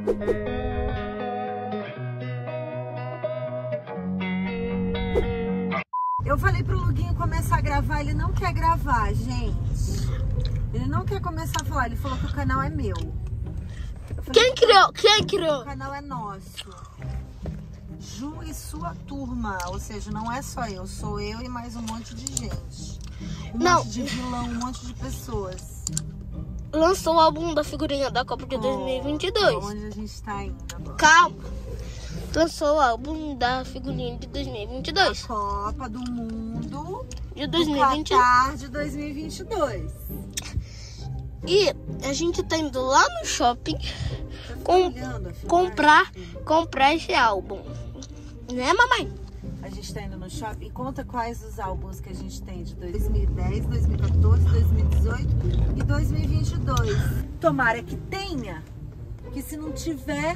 Eu falei pro Luguinho começar a gravar, ele não quer gravar, gente. Ele não quer começar a falar, ele falou que o canal é meu. Quem criou? Quem criou? O canal é nosso. Ju e sua turma, ou seja, não é só eu, sou eu e mais um monte de gente. Monte de vilão, um monte de pessoas. Lançou o álbum da figurinha da Copa de 2022. Onde a gente tá indo agora? Calma. Lançou o álbum da figurinha de 2022. A Copa do Mundo De 2022. do Qatar de 2022. E a gente tá indo lá no shopping Olhando, comprar esse álbum. Né, mamãe? A gente tá indo no shopping. Conta quais os álbuns que a gente tem de 2010, 2014, 2018 e 2022. Tomara que tenha. Que se não tiver,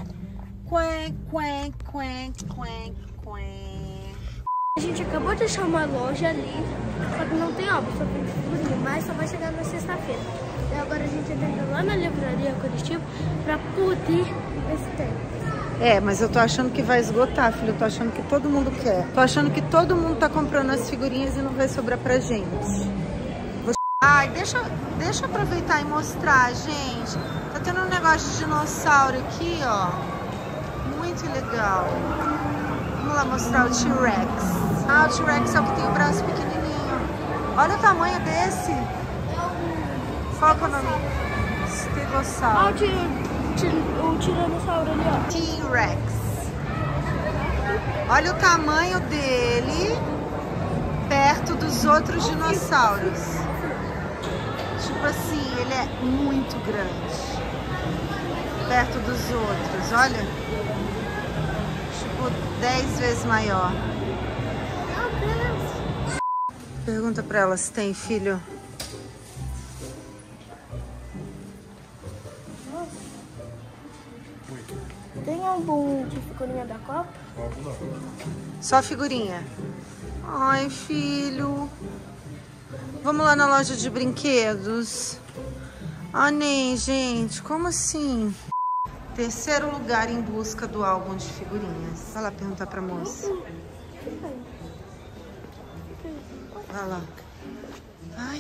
A gente acabou de achar uma loja ali, só que não tem álbum, só tem figurinha, mas só vai chegar na sexta-feira. E agora a gente tá indo lá na livraria Curitiba pra poder ver se tem. É, mas eu tô achando que vai esgotar, filho. Eu tô achando que todo mundo quer. Tô achando que todo mundo tá comprando as figurinhas e não vai sobrar pra gente. Ai, deixa eu aproveitar e mostrar, gente. Tá tendo um negócio de dinossauro aqui, ó. Muito legal. Vamos lá mostrar o T-Rex. Ah, o T-Rex é o que tem o braço pequenininho. Olha o tamanho desse. Qual que é o nome? Estegossauro. O tiranossauro ali, ó. T-Rex. Olha o tamanho dele perto dos outros dinossauros. Tipo assim, ele é muito grande perto dos outros, olha. Tipo, 10 vezes maior. Pergunta pra ela se tem filho. Tem álbum de figurinha da Copa? Só figurinha. Ai, filho. Vamos lá na loja de brinquedos. Ah, nem, gente. Como assim? Terceiro lugar em busca do álbum de figurinhas. Vai lá perguntar pra moça. Vai lá. Ai.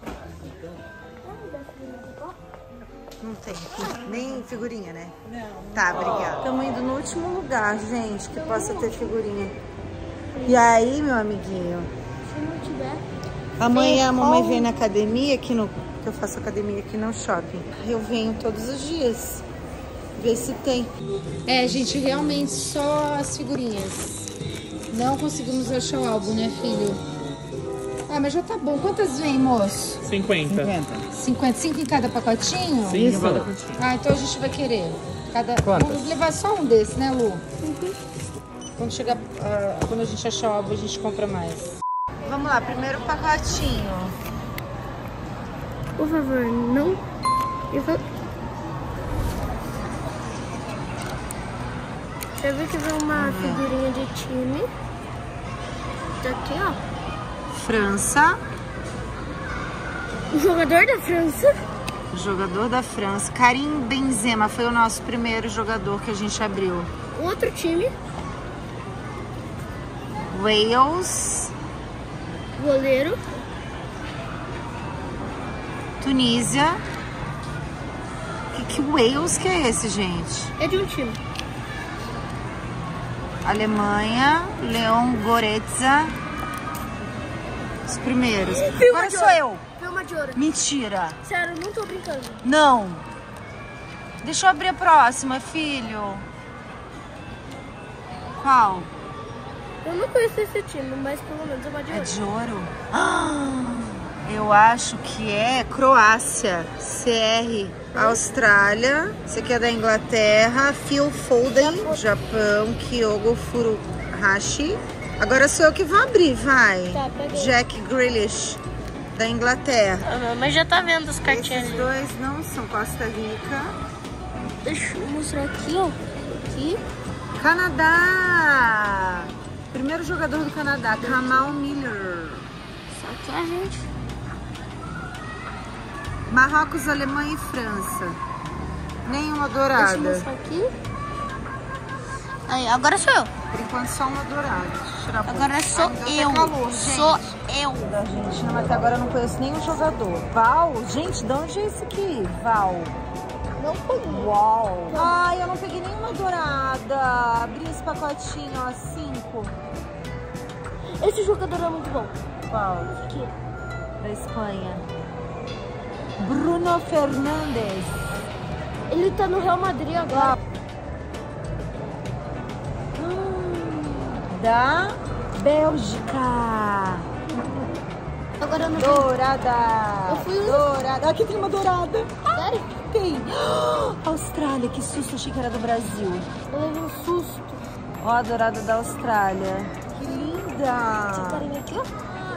Não tem. Nem figurinha, né? Não. Tá, obrigada. Estamos indo no último lugar, gente, que possa ter figurinha. E aí, meu amiguinho? Se não tiver... Amanhã a mamãe vem na academia, que eu faço academia aqui no shopping. Eu venho todos os dias. Ver se tem. É, gente, realmente só as figurinhas. Não conseguimos achar o álbum, né, filho? Ah, mas já tá bom. Quantas vem, moço? 50. 55 em cada pacotinho? Sim, em cada pacotinho. Ah, então a gente vai querer. Quantas? Vamos levar só um desse, né, Lu? Quando chegar, quando a gente achar o álbum, a gente compra mais. Vamos lá, primeiro pacotinho. Por favor, não... Eu vi que veio uma figurinha de time. Daqui, ó. França. O jogador da França. O jogador da França. Karim Benzema foi o nosso primeiro jogador que a gente abriu. Outro time. Wales. Goleiro. Tunísia. Que Wales que é esse, gente? É de um time. Alemanha. Leon Goretzka. Os primeiros. Agora sou eu. Filma de ouro. Mentira. Sério, não tô brincando. Não. Deixa eu abrir a próxima, filho. Qual? Eu não conheço esse time, mas pelo menos é uma de É ouro. de ouro? Eu acho que é Croácia. CR. Austrália. Esse aqui é da Inglaterra. Phil Foden. Japão. Kyogo Furuhashi. Agora sou eu que vou abrir, vai. Tá, peguei. Jack Grealish, da Inglaterra. Mas já tá vendo as cartinhas. Esses dois não são Costa Rica. Deixa eu mostrar aqui, ó. Aqui. Canadá. Primeiro jogador do Canadá, Kamal Miller. Só que a gente... Marrocos, Alemanha e França. Nenhuma dourada. Deixa eu mostrar aqui. Aí, agora sou eu. Por enquanto só uma dourada. Deixa eu tirar a Agora bolsa. sou Ai, eu. calor, Sou gente. eu. Da Argentina, mas até agora eu não conheço nenhum jogador. Val? Gente, de onde é esse aqui? Val. Não peguei. Uau. Ai, eu não peguei nenhuma dourada. Abri esse pacotinho, ó, 5. Esse jogador é muito bom. Qual? Aqui. Da Espanha. Bruno Fernandes. Ele tá no Real Madrid agora. Da Bélgica. Agora eu não vi. Dourada. Eu fui- Dourada. Aqui tem uma dourada. Sério? Tem. Austrália, que susto. Achei que era do Brasil. Eu levei um susto. Ó, a dourada da Austrália. Que Esse linda. carinha aqui, ó.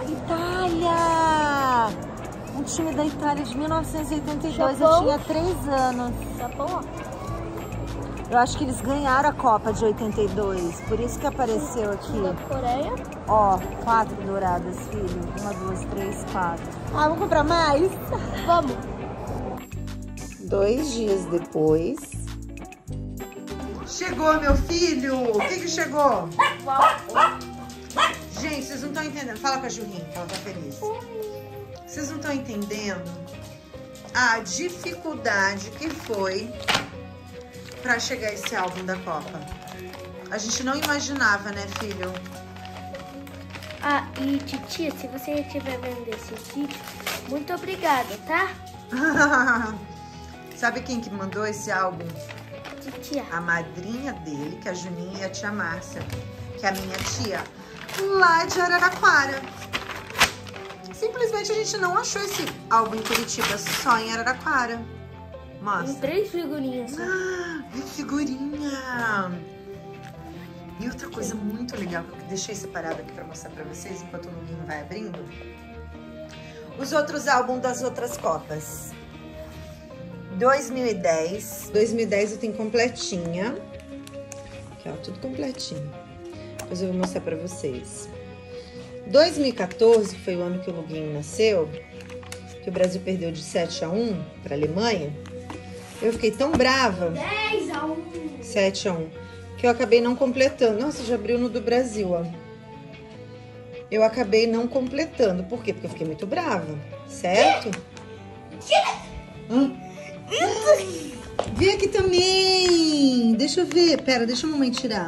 Itália. Um time da Itália de 1982. Eu Japão. tinha 3 anos. Japão, ó. Eu acho que eles ganharam a Copa de 82. Por isso que apareceu aqui. Da Coreia. Ó, 4 douradas, filho. 1, 2, 3, 4. Ah, vamos comprar mais? Vamos. 2 dias depois. Chegou, meu filho! O que chegou? Gente, vocês não estão entendendo. Fala com a Julinha, que ela tá feliz. Vocês não estão entendendo a dificuldade que foi pra chegar esse álbum da Copa. A gente não imaginava, né, filho? Ah, e titia, se você estiver vendo esse vídeo, muito obrigada, tá? Sabe quem que mandou esse álbum? Titia. A madrinha dele, que é a Juninha, e a tia Márcia, que é a minha tia, lá de Araraquara. Simplesmente a gente não achou esse álbum em Curitiba, só em Araraquara. Tem Mostra. 3 figurinhas. Que figurinha! E outra coisa muito legal que eu deixei separado aqui pra mostrar pra vocês, enquanto o Luguinho vai abrindo. Os outros álbuns das outras Copas. 2010. 2010 eu tenho completinha. Aqui, ó, tudo completinho. Depois eu vou mostrar pra vocês. 2014, que foi o ano que o Luguinho nasceu, que o Brasil perdeu de 7-1 pra Alemanha. Eu fiquei tão brava. 10-1. 7-1. Que eu acabei não completando. Nossa, já abriu no do Brasil, ó. Eu acabei não completando. Por quê? Porque eu fiquei muito brava. Certo? Vem aqui também. Deixa eu ver. Pera, deixa a mamãe tirar.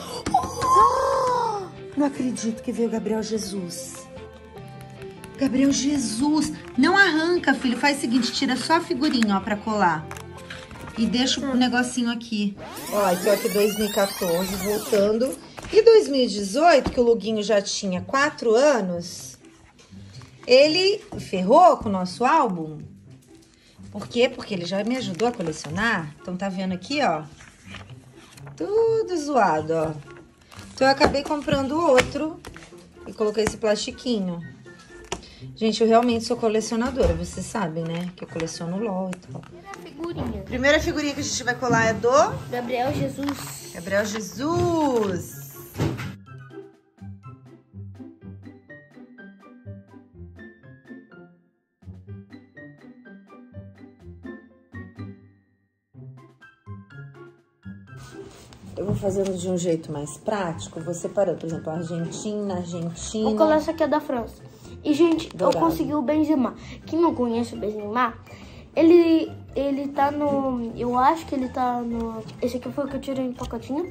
Não acredito que veio o Gabriel Jesus. Gabriel Jesus. Não arranca, filho. Faz o seguinte, tira só a figurinha, ó, pra colar. E deixa o negocinho aqui. Ó, então aqui 2014, voltando. E 2018, que o Luguinho já tinha 4 anos, ele ferrou com o nosso álbum. Por quê? Porque ele já me ajudou a colecionar. Então tá vendo aqui, ó. Tudo zoado, ó. Então eu acabei comprando outro e coloquei esse plastiquinho. Gente, eu realmente sou colecionadora, vocês sabem, né? Que eu coleciono LOL e tal. Figurinha. Primeira figurinha que a gente vai colar é do Gabriel Jesus. Gabriel Jesus. Eu vou fazendo de um jeito mais prático, vou separando, por exemplo, Argentina. Vou colar essa aqui é da França. E, gente, Dourado. eu consegui o Benzema. Quem não conhece o Benzema, ele tá no... Eu acho que ele tá no... Esse aqui foi o que eu tirei no pacotinho.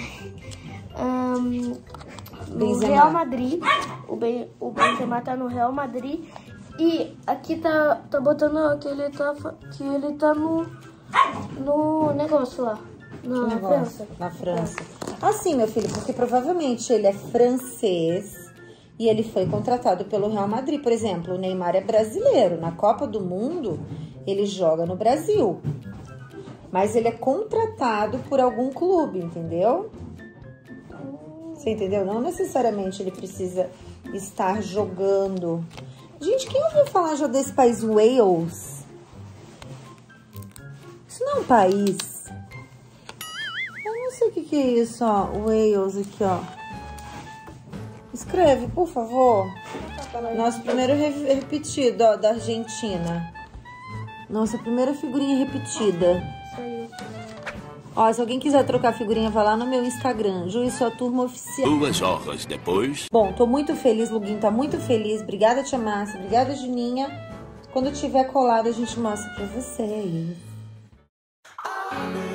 No Benzema. Real Madrid. O Benzema tá no Real Madrid. E aqui tá botando que ele tá no negócio lá. Na França. Na França. Assim, meu filho, porque provavelmente ele é francês e ele foi contratado pelo Real Madrid. Por exemplo, o Neymar é brasileiro. Na Copa do Mundo, ele joga no Brasil. Mas ele é contratado por algum clube, entendeu? Você entendeu? Não necessariamente ele precisa estar jogando. Gente, quem ouviu falar já desse país Wales? Isso não é um país. Eu não sei o que é isso, ó. Wales aqui, ó. Escreve, por favor. Nosso primeiro repetido, ó, da Argentina. Nossa primeira figurinha repetida. Isso Ó, se alguém quiser trocar figurinha, vai lá no meu Instagram, Ju e sua turma oficial. 2 horas depois. Bom, tô muito feliz, Luguinho tá muito feliz. Obrigada, Tia Márcia. Obrigada, Juninha. Quando tiver colado, a gente mostra pra vocês.